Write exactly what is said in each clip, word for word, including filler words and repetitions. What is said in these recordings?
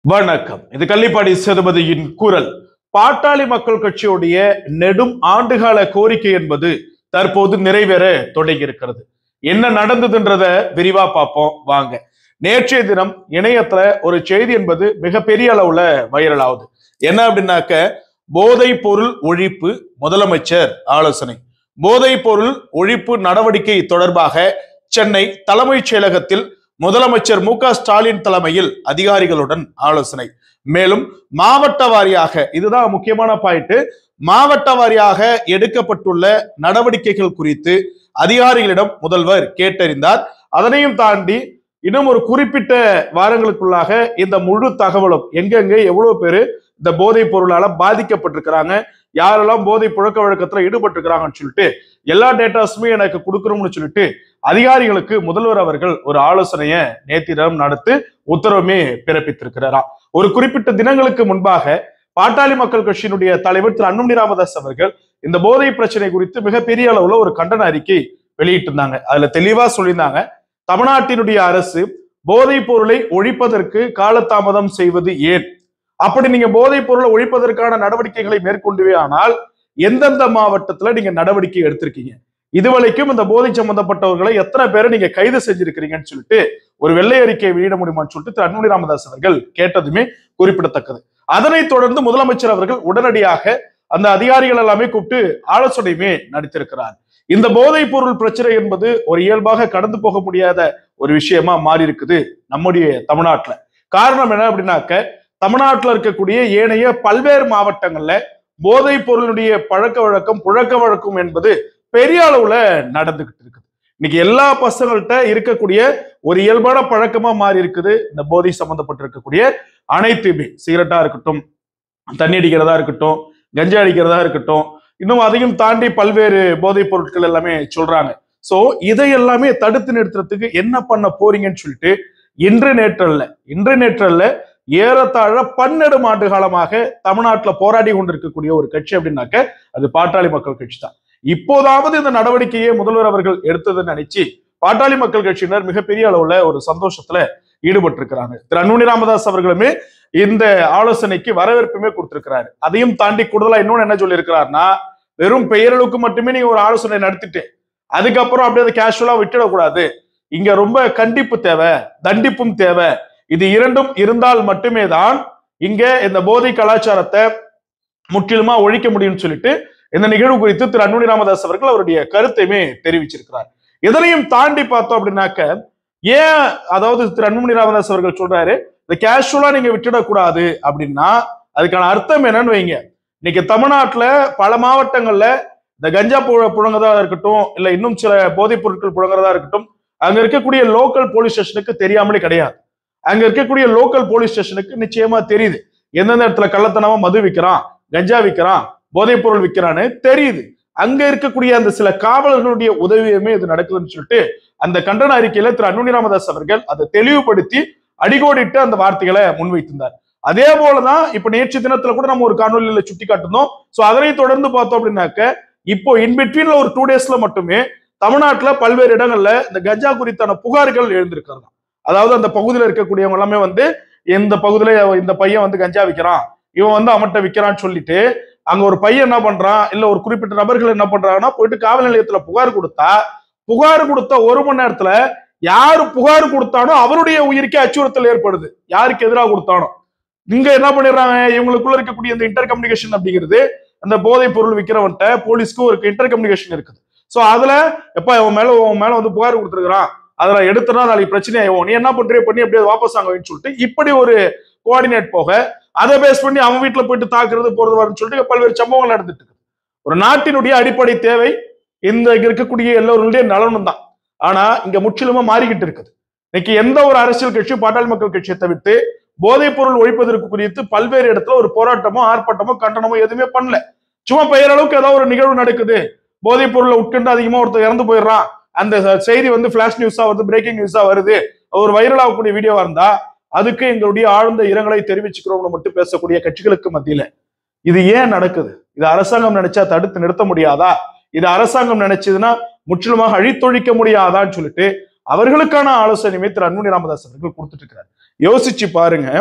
வணக்கம். இது கள்ளிப்பாடி சேதுபதியின் குரல். பாட்டாளி மக்கள் கட்சியுடைய நெடும் ஆண்டுகால கோரிக்கை என்பது தற்போது நிறைவேற தொடங்கி இருக்கிறது. என்ன நடந்ததுன்றத விரிவா பார்ப்போம் வாங்க. நேற்றைய தினம் இணையத்துல ஒரு செய்தி என்பது மிகப்பெரிய அளவுல வைரல் ஆகுது. என்ன அப்படின்னாக்க, போதை பொருள் ஒழிப்பு முதலமைச்சர் ஆலோசனை. போதை பொருள் ஒழிப்பு நடவடிக்கை தொடர்பாக சென்னை தலைமைச் செயலகத்தில் முதலமைச்சர் மு க ஸ்டாலின் தலைமையில் அதிகாரிகளுடன் ஆலோசனை. மேலும் மாவட்ட வாரியாக, இதுதான் முக்கியமான பாயிண்ட், மாவட்ட வாரியாக எடுக்கப்பட்டுள்ள நடவடிக்கைகள் குறித்து அதிகாரிகளிடம் முதல்வர் கேட்டறிந்தார். அதனையும் தாண்டி இன்னும் ஒரு குறிப்பிட்ட வாரங்களுக்குள்ளாக இந்த முழு தகவலும் எங்கெங்க எவ்வளவு பேரு இந்த போதை பொருளால பாதிக்கப்பட்டிருக்கிறாங்க, யாரெல்லாம் போதை புழக்க வழக்கத்துல ஈடுபட்டிருக்கிறாங்கன்னு சொல்லிட்டு எல்லா டேட்டாஸுமே எனக்கு கொடுக்கணும்னு சொல்லிட்டு அதிகாரிகளுக்கு முதல்வர் அவர்கள் ஒரு ஆலோசனையை நேத்திரம் நடத்தி உத்தரவுமே பிறப்பித்திருக்கிறாரா. ஒரு குறிப்பிட்ட தினங்களுக்கு முன்பாக பாட்டாளி மக்கள் கட்சியினுடைய தலைவர் திரு அன்புமணி ராமதாஸ் அவர்கள் இந்த போதை பிரச்சனை குறித்து மிகப்பெரிய அளவுல ஒரு கண்டன அறிக்கை வெளியிட்டு இருந்தாங்க. அதுல தெளிவா சொல்லியிருந்தாங்க, தமிழ்நாட்டினுடைய அரசு போதைப் பொருளை ஒழிப்பதற்கு காலதாமதம் செய்வது ஏன்? அப்படி நீங்க போதைப் பொருளை ஒழிப்பதற்கான நடவடிக்கைகளை மேற்கொண்டுவே ஆனால் எந்தெந்த மாவட்டத்துல நீங்க நடவடிக்கை எடுத்திருக்கீங்க, இதுவரைக்கும் இந்த போதை சம்பந்தப்பட்டவர்களை எத்தனை பேரை நீங்க கைது செஞ்சிருக்கிறீங்கன்னு சொல்லிட்டு ஒரு வெள்ளை அறிக்கையை வெளியிட முடியுமான்னு சொல்லிட்டு திரு அன்புமணி ராமதாஸ் அவர்கள் கேட்டதுமே குறிப்பிடத்தக்கது. அதனைத் தொடர்ந்து முதலமைச்சர் அவர்கள் உடனடியாக அந்த அதிகாரிகள் எல்லாமே கூப்பிட்டு ஆலோசனையுமே நடத்திருக்கிறார். இந்த போதைப் பொருள் பிரச்சனை என்பது ஒரு இயல்பாக கடந்து போக முடியாத ஒரு விஷயமா மாறி இருக்குது நம்முடைய தமிழ்நாட்டுல. காரணம் என்ன அப்படின்னாக்க, தமிழ்நாட்டில் இருக்கக்கூடிய ஏனைய பல்வேறு மாவட்டங்கள்ல போதைப் பொருளுடைய பழக்க வழக்கம் புழக்க வழக்கம் என்பது பெரிய அளவுல நடந்துகிட்டு இருக்குது. இன்னைக்கு எல்லா பசங்கள்கிட்ட இருக்கக்கூடிய ஒரு இயல்பான பழக்கமா மாறி இருக்குது இந்த போதை சம்பந்தப்பட்டிருக்கக்கூடிய அனைத்துமே. சிகரெட்டா இருக்கட்டும், தண்ணி அடிக்கிறதா இருக்கட்டும், கஞ்சா அடிக்கிறதா இருக்கட்டும், இன்னும் அதையும் தாண்டி பல்வேறு போதைப் பொருட்கள் எல்லாமே சொல்றாங்க. சோ இதை எல்லாமே தடுத்து நிறுத்துறதுக்கு என்ன பண்ண போறீங்கன்னு சொல்லிட்டு இன்று நேற்றல்ல இன்று நேற்றல்ல ஏறத்தாழ பன்னெண்டு ஆண்டு காலமாக தமிழ்நாட்டுல போராடி கொண்டிருக்கக்கூடிய ஒரு கட்சி அப்படின்னாக்க அது பாட்டாளி மக்கள் கட்சி தான். இப்போதாவது இந்த நடவடிக்கையை முதல்வர் அவர்கள் எடுத்ததுன்னு நினைச்சு பாட்டாளி மக்கள் கட்சியினர் மிகப்பெரிய அளவுல ஒரு சந்தோஷத்துல ஈடுபட்டு இருக்கிறாங்க. திரு அன்புமணி ராமதாஸ் அவர்களுமே இந்த ஆலோசனைக்கு வரவேற்புமே கொடுத்திருக்கிறாரு. அதையும் தாண்டி கூடுதலா இன்னொன்னு என்ன சொல்லி இருக்கிறாருன்னா, வெறும் பெயரளவுக்கு மட்டுமே நீங்க ஒரு ஆலோசனை நடத்திட்டு அதுக்கப்புறம் அப்படியே அதை கேஷுவலா விட்டுடக்கூடாது. இங்க ரொம்ப கண்டிப்பு தேவை, தண்டிப்பும் தேவை. இது இரண்டும் இருந்தால் மட்டுமே தான் இங்க இந்த போதை கலாச்சாரத்தை முற்றிலுமா ஒழிக்க முடியும்னு சொல்லிட்டு இந்த நிகழ்வு குறித்து திரு அன்புமணி ராமதாஸ் அவர்கள் அவருடைய கருத்தையுமே தெரிவிச்சிருக்கிறார். இதனையும் தாண்டி பார்த்தோம் அப்படின்னாக்க, ஏன் அதாவது திரு அன்புமணி ராமதாஸ் அவர்கள் சொல்றாரு இந்த கேஷுவலா நீங்க விட்டுடக்கூடாது அப்படின்னா அதுக்கான அர்த்தம் என்னன்னு வைங்க. இன்னைக்கு தமிழ்நாட்டுல பல மாவட்டங்கள்ல இந்த கஞ்சா புழங்குறதா இருக்கட்டும், இல்ல இன்னும் சில போதைப் பொருட்கள் புழங்குறதா இருக்கட்டும், அங்க இருக்கக்கூடிய லோக்கல் போலீஸ் ஸ்டேஷனுக்கு தெரியாமலே கிடையாது. அங்க இருக்கக்கூடிய லோக்கல் போலீஸ் ஸ்டேஷனுக்கு நிச்சயமா தெரியுது எந்தெந்த இடத்துல கள்ளத்தனமா மது விற்கிறான், கஞ்சா விற்கிறான், போதைப் பொருள் விற்கிறான்னு தெரியுது. அங்க இருக்கக்கூடிய அந்த சில காவலர்களுடைய உதவியுமே இது நடக்குதுன்னு சொல்லிட்டு அந்த கண்டன அறிக்கையில திரு அன்புமணி ராமதாஸ் அவர்கள் அதை தெளிவுபடுத்தி அடிகோடிட்டு அந்த வார்த்தைகளை முன்வைத்திருந்தார். அதே போலதான் இப்ப நேற்று தினத்துல கூட நம்ம ஒரு காணொலியில சுட்டி காட்டினோம். சோ அதனை தொடர்ந்து பார்த்தோம் அப்படின்னாக்க, இப்போ இன்பிட்வீன்ல ஒரு டூ டேஸ்ல மட்டுமே தமிழ்நாட்டுல பல்வேறு இடங்கள்ல இந்த கஞ்சா குறித்தான புகார்கள் எழுந்திருக்கிறது. அதாவது அந்த பகுதியில் இருக்கக்கூடியவங்க எல்லாமே வந்து இந்த பகுதியில இந்த பையன் வந்து கஞ்சா விற்கிறான், இவன் வந்து அவன்கிட்ட விற்கிறான்னு சொல்லிட்டு அங்க ஒரு பையன் என்ன பண்றான், இல்ல ஒரு குறிப்பிட்ட நபர்கள் என்ன பண்றாங்கன்னா போயிட்டு காவல் நிலையத்துல புகார் கொடுத்தா, புகார் கொடுத்த ஒரு மணி நேரத்துல யாரு புகார் கொடுத்தானோ அவருடைய உயிருக்கே அச்சுறுத்தல் ஏற்படுது. யாருக்கு எதிராக கொடுத்தானோ இங்க என்ன பண்ணிடுறாங்க, இவங்களுக்குள்ள இருக்கக்கூடிய இந்த இன்டர் கம்யூனிகேஷன் அப்படிங்கிறது அந்த போதைப் பொருள் விற்கிறவன்ட்ட போலீஸ்க்கும் ஒரு இன்டர் கம்யூனிகேஷன் இருக்குது. சோ அதுல எப்ப அவன் மேல உன் மேல வந்து புகார் கொடுத்துருக்கான், அதுல எடுத்தனா நாளைக்கு பிரச்சனை ஆகும், நீ என்ன பண்றிய பண்ணி அப்படியே வாபஸ் ஆங்கன்னு சொல்லிட்டு இப்படி ஒரு கோஆர்டினேட் போக அதை பேஸ் பண்ணி அவன் வீட்டுல போயிட்டு தாக்குறது போறது வரும்னு சொல்லிட்டு பல்வேறு சம்பவங்கள் நடந்துட்டு இருக்கு. ஒரு நாட்டினுடைய அடிப்படை தேவை இந்த இருக்கக்கூடிய எல்லோருடைய நலனும் தான். ஆனா இங்க முற்றிலுமா மாறிக்கிட்டு இருக்குது. இன்னைக்கு எந்த ஒரு அரசியல் கட்சியும் பாட்டாளி மக்கள் கட்சியை தவிர்த்து போதைப் பொருள் ஒழிப்பதற்கு குறித்து பல்வேறு இடத்துல ஒரு போராட்டமோ ஆர்ப்பாட்டமோ கண்டனமோ எதுவுமே பண்ணல. சும்மா பெயரளவுக்கு ஏதாவது ஒரு நிகழ்வு நடக்குது, போதைப் பொருளை உட்கொண்டு அதிகமா ஒருத்தர் இறந்து போயிடுறான், அந்த செய்தி வந்து பிளாஷ் நியூஸா வருது, பிரேக்கிங் நியூஸா வருது, ஒரு வைரல் ஆகக்கூடிய வீடியோவா இருந்தா அதுக்கு எங்களுடைய ஆழ்ந்த இரங்கலை தெரிவிச்சுக்கிறோம்னு மட்டும் பேசக்கூடிய கட்சிகளுக்கு மத்தியில இது ஏன் நடக்குது? இது அரசாங்கம் நினைச்சா தடுத்து நிறுத்த முடியாதா? இது அரசாங்கம் நினைச்சதுன்னா முற்றிலுமாக அழித்தொழிக்க முடியாதான்னு சொல்லிட்டு அவர்களுக்கான ஆலோசனை திரு அன்புமணி ராமதாஸ் அவர்கள் கொடுத்துட்டு இருக்கிறார். யோசிச்சு பாருங்க,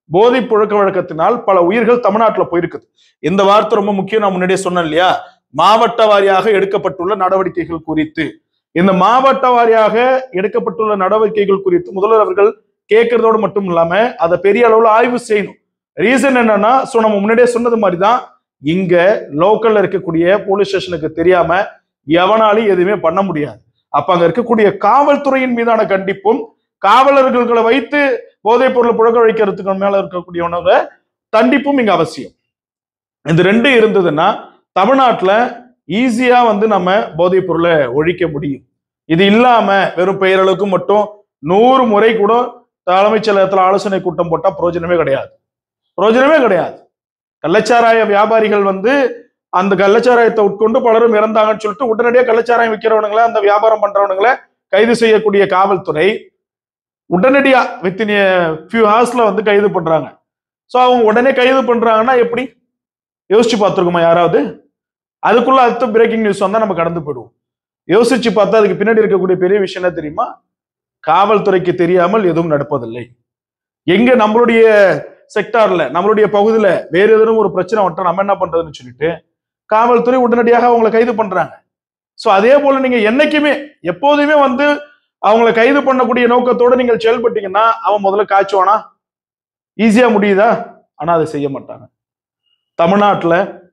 போதை புழக்க வழக்கத்தினால் பல உயிர்கள் தமிழ்நாட்டில் போயிருக்குது. இந்த வார்த்தை ரொம்ப முக்கியம். நான் முன்னாடியே சொன்னேன் இல்லையா, மாவட்ட வாரியாக எடுக்கப்பட்டுள்ள நடவடிக்கைகள் குறித்து. இந்த மாவட்ட வாரியாக எடுக்கப்பட்டுள்ள நடவடிக்கைகள் குறித்து முதல்வர் அவர்கள் கேட்கறதோடு மட்டும் இல்லாம அதை பெரிய அளவுல ஆய்வு செய்யணும். ரீசன் என்னன்னா, சோ நம்ம முன்னாடியே சொன்னது மாதிரிதான், இங்க லோக்கல்ல இருக்கக்கூடிய போலீஸ் ஸ்டேஷனுக்கு தெரியாம எவனாலும் எதுவுமே பண்ண முடியாது. அப்ப அங்க இருக்கக்கூடிய காவல்துறையின் மீதான கண்டிப்பும், காவலர்களை வைத்து போதைப் பொருளை புழக்க வைக்கிறதுக்கு மேல இருக்கக்கூடியவனோட கண்டிப்பும் இங்க அவசியம். இந்த ரெண்டு இருந்ததுன்னா தமிழ்நாட்டுல ஈஸியா வந்து நம்ம போதைப் பொருளை ஒழிக்க முடியும். இது இல்லாம வெறும் பெயரளவுக்கு மட்டும் நூறு முறை கூட தலைமைச் செயலகத்துல ஆலோசனை கூட்டம் போட்டா பிரயோஜனமே கிடையாது. பிரயோஜனமே கிடையாது. கள்ளச்சாராய வியாபாரிகள் வந்து அந்த கள்ளச்சாராயத்தை உட்கொண்டு பலரும் இறந்தாங்கன்னு சொல்லிட்டு உடனடியாக கள்ளச்சாராயம் விற்கிறவனுங்களை, அந்த வியாபாரம் பண்றவனுங்களை கைது செய்யக்கூடிய காவல்துறை உடனடியா வித்தின் ஃபியூ ஹவர்ஸ்ல வந்து கைது பண்றாங்க. ஸோ அவங்க உடனே கைது பண்றாங்கன்னா எப்படி யோசிச்சு பார்த்துருக்கோமா யாராவது? அதுக்குள்ள அடுத்த பிரேக்கிங் நியூஸ் வந்தா நம்ம கடந்து போயிடுவோம். யோசிச்சு பார்த்தா அதுக்கு பின்னாடி இருக்கக்கூடிய பெரிய விஷயம் என்ன தெரியுமா? காவல்துறைக்கு தெரியாமல் எதுவும் நடப்பதில்லை. எங்க நம்மளுடைய செக்டார்ல, நம்மளுடைய பகுதியில வேற எதுவும் ஒரு பிரச்சனை வந்துட்டா நம்ம என்ன பண்றதுன்னு சொல்லிட்டு காவல்துறை உடனடியாக அவங்களை கைது பண்றாங்க. சோ அதே போல நீங்க என்னைக்குமே எப்போதுமே வந்து அவங்களை கைது பண்ணக்கூடிய நோக்கத்தோட நீங்கள் செயல்பட்டீங்கன்னா அவன் முதல்ல காய்ச்சுவானா? ஈஸியா முடியுதா? ஆனா அதை செய்ய மாட்டாங்க. தமிழ்நாட்டுல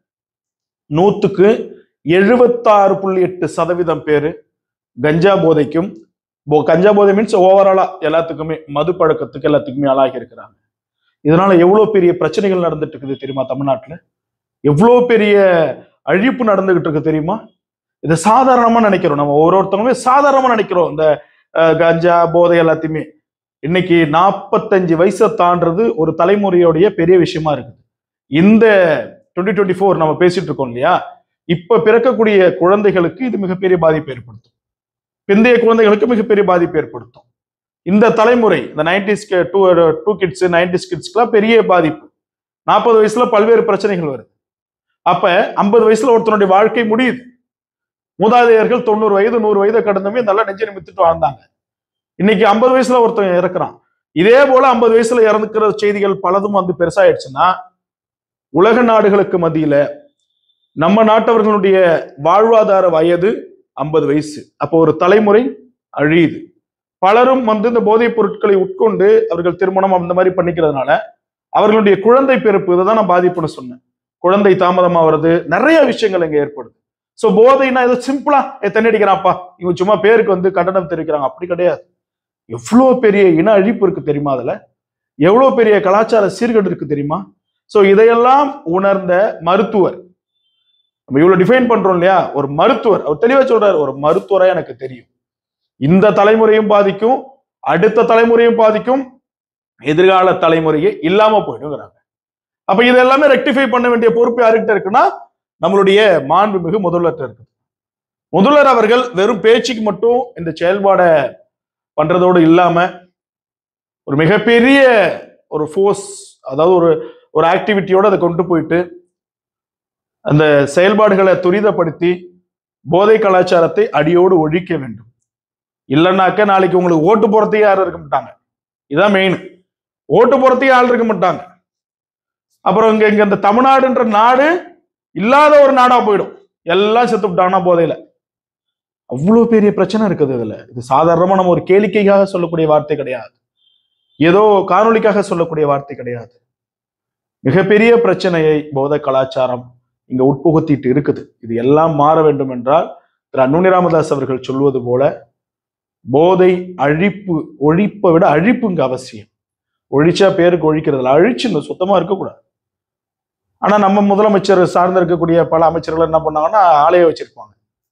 நூத்துக்கு எழுபத்தாறு புள்ளி எட்டு சதவீதம் பேரு கஞ்சா போதைக்கும், கஞ்சா போதை மீன்ஸ் ஓவராலா எல்லாத்துக்குமே, மது பழக்கத்துக்கு எல்லாத்துக்குமே ஆளாகி இருக்கிறாங்க. இதனால எவ்வளவு பெரிய பிரச்சனைகள் நடந்துட்டு இருக்குது தெரியுமா? தமிழ்நாட்டுல எவ்வளவு பெரிய அழிப்பு நடந்துகிட்டு இருக்கு தெரியுமா? இதை சாதாரணமா நினைக்கிறோம், நம்ம ஒவ்வொருத்தவங்களுமே சாதாரணமா நினைக்கிறோம் இந்த கஞ்சா போதை எல்லாத்தையுமே. இன்னைக்கு நாற்பத்தஞ்சு வயசை தாண்டது ஒரு தலைமுறையோடைய பெரிய விஷயமா இருக்குது. இந்த டுவெண்ட்டி டுவெண்ட்டி ஃபோர் நம்ம பேசிட்டு இருக்கோம் இல்லையா, இப்ப பிறக்கக்கூடிய குழந்தைகளுக்கு இது மிகப்பெரிய பாதிப்பு ஏற்படுத்தும். பிந்தைய குழந்தைகளுக்கு மிகப்பெரிய பாதிப்பு ஏற்படுத்தும். இந்த தலைமுறை, இந்த nineties two two kids nineties கிட்ஸ்க்குலாம் பெரிய பாதிப்பு. நாற்பது வயசுல பல்வேறு பிரச்சனைகள் வருது. அப்ப ஐம்பது வயசுல ஒருத்தனுடைய வாழ்க்கை முடியுது. மூதாதையர்கள் தொண்ணூறு வயது நூறு வயதை கடந்தமே நல்லா நெஞ்சு நிமித்துட்டு வாழ்ந்தாங்க. இன்னைக்கு ஐம்பது வயசுல ஒருத்தன் இறக்குறான். இதே போல ஐம்பது வயசுல இறந்துக்கிற செய்திகள் பலதும் வந்து பெருசாயிடுச்சுன்னா, உலக நாடுகளுக்கு மத்தியில நம்ம நாட்டவர்களுடைய வாழ்வாதார வயது ஐம்பது வயசு. அப்போ ஒரு தலைமுறை அழியுது. பலரும் வந்து இந்த போதைப் பொருட்களை உட்கொண்டு அவர்கள் திருமணம் அந்த மாதிரி பண்ணிக்கிறதுனால அவர்களுடைய குழந்தை பிறப்பு இதை தான் நான் பாதிப்புன்னு சொன்னேன். குழந்தை தாமதமா வருது, நிறைய விஷயங்கள் இங்க ஏற்படுது. சோ போதைன்னா ஏதோ சிம்பிளா தண்ணி அடிக்கிறான்ப்பா, இவங்க சும்மா பேருக்கு வந்து கண்டனம் தெரிவிக்கிறாங்க, அப்படி கிடையாது. எவ்வளவு பெரிய இன அழிப்பு இருக்கு தெரியுமா? அதுல எவ்வளவு பெரிய கலாச்சார சீர்கேடு இருக்கு தெரியுமா? சோ இதையெல்லாம் உணர்ந்த மருத்துவர், நம்ம இவ்வளவு டிஃபைன் பண்றோம் இல்லையா, ஒரு மருத்துவர் அவர் தெளிவா சொல்றாரு, ஒரு மருத்துவரா எனக்கு தெரியும் இந்த தலைமுறையும் பாதிக்கும், அடுத்த தலைமுறையும் பாதிக்கும், எதிர்கால தலைமுறையே இல்லாம போயிடுங்கிறாங்க. அப்ப இது எல்லாமே ரெக்டிஃபை பண்ண வேண்டிய பொறுப்பு யாருக்கிட்ட இருக்குன்னா நம்மளுடைய மாண்புமிகு முதல்வர்கிட்ட இருக்குது. முதல்வர் அவர்கள் வெறும் பேச்சுக்கு மட்டும் இந்த செயல்பாடை பண்றதோடு இல்லாம ஒரு மிகப்பெரிய ஒரு ஃபோர்ஸ், அதாவது ஒரு ஒரு ஆக்டிவிட்டியோட அதை கொண்டு போயிட்டு அந்த செயல்பாடுகளை துரிதப்படுத்தி போதை கலாச்சாரத்தை அடியோடு ஒழிக்க வேண்டும். இல்லைன்னாக்க நாளைக்கு உங்களுக்கு ஓட்டு போறதுக்கே யாரும் இருக்க மாட்டாங்க. இதான் மெயின். ஓட்டு போறதுக்கே ஆள் இருக்க மாட்டாங்க. அப்புறம் இங்க இங்க இந்த தமிழ்நாடுன்ற நாடு இல்லாத ஒரு நாடா போயிடும். எல்லாம் செத்து விட்டாங்கன்னா போதையில. அவ்வளவு பெரிய பிரச்சனை இருக்குது இதுல. இது சாதாரணமா நம்ம ஒரு கேளிக்கைக்காக சொல்லக்கூடிய வார்த்தை கிடையாது, ஏதோ காணொலிக்காக சொல்லக்கூடிய வார்த்தை கிடையாது. மிகப்பெரிய பிரச்சனையை போதை கலாச்சாரம் இங்க உட்புகுத்திட்டு இருக்குது. இது எல்லாம் மாற வேண்டும் என்றால் திரு அன்புமணி ராமதாஸ் அவர்கள் சொல்வது போல போதை அழிப்பு, ஒழிப்பை விட அழிப்பு இங்க அவசியம். ஒழிச்சா பேருக்கு ஒழிக்கிறதுல அழிச்சு சுத்தமா இருக்கக்கூடாது. ஆனா நம்ம முதலமைச்சர் சார்ந்து இருக்கக்கூடிய பல அமைச்சர்கள் என்ன பண்ணாங்கன்னா ஆலையை வச்சிருப்பாங்க,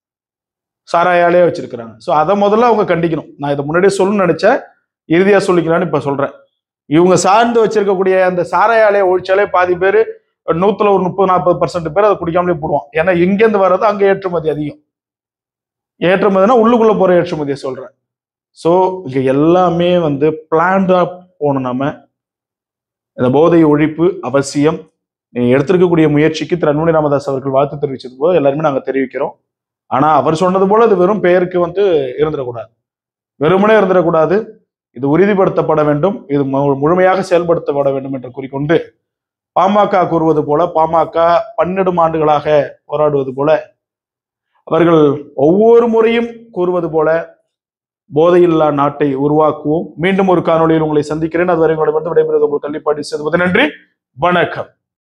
சாராய ஆலையை வச்சிருக்கிறாங்க. ஸோ அதை முதல்ல அவங்க கண்டிக்கணும். நான் இதை முன்னாடியே சொல்லணும்னு நினைச்சேன், இறுதியா சொல்லிக்கலான்னு இப்ப சொல்றேன். இவங்க சார்ந்து வச்சிருக்கக்கூடிய அந்த சாராய ஆலையை ஒழிச்சாலே பாதி பேர், நூத்துல ஒரு முப்பது நாற்பது பர்சன்ட் பேர் அதை குடிக்காமலே போடுவான். ஏன்னா இங்கேருந்து வர்றது அங்கே ஏற்றுமதி அதிகம். ஏற்றுமதினா உள்ளுக்குள்ள போற ஏற்றுமதியை சொல்றேன். ஸோ இங்க எல்லாமே வந்து பிளான்டா போகணும். நம்ம இந்த போதை ஒழிப்பு அவசியம். நீங்க எடுத்திருக்கக்கூடிய முயற்சிக்கு திரு அன்புமணி ராமதாஸ் அவர்கள் வாழ்த்து தெரிவிச்சது போது எல்லாருமே நாங்க தெரிவிக்கிறோம். ஆனா அவர் சொன்னது போல அது வெறும் பெயருக்கு வந்து இருந்துடக்கூடாது, வெறுமனே இருந்துடக்கூடாது. இது உறுதிப்படுத்தப்பட வேண்டும், இது முழுமையாக செயல்படுத்தப்பட வேண்டும் என்று கூறிக்கொண்டு, பாமக கூறுவது போல, பாமக பன்னெடும் ஆண்டுகளாக போராடுவது போல, அவர்கள் ஒவ்வொரு முறையும் கூறுவது போல போதையில்லா நாட்டை உருவாக்குவோம். மீண்டும் ஒரு காணொலியில் உங்களை சந்திக்கிறேன். அதுவரை உங்களிடமிருந்து விடைபெறுவது உங்கள் கள்ளிப்பாடி சேதுபதி. நன்றி, வணக்கம்.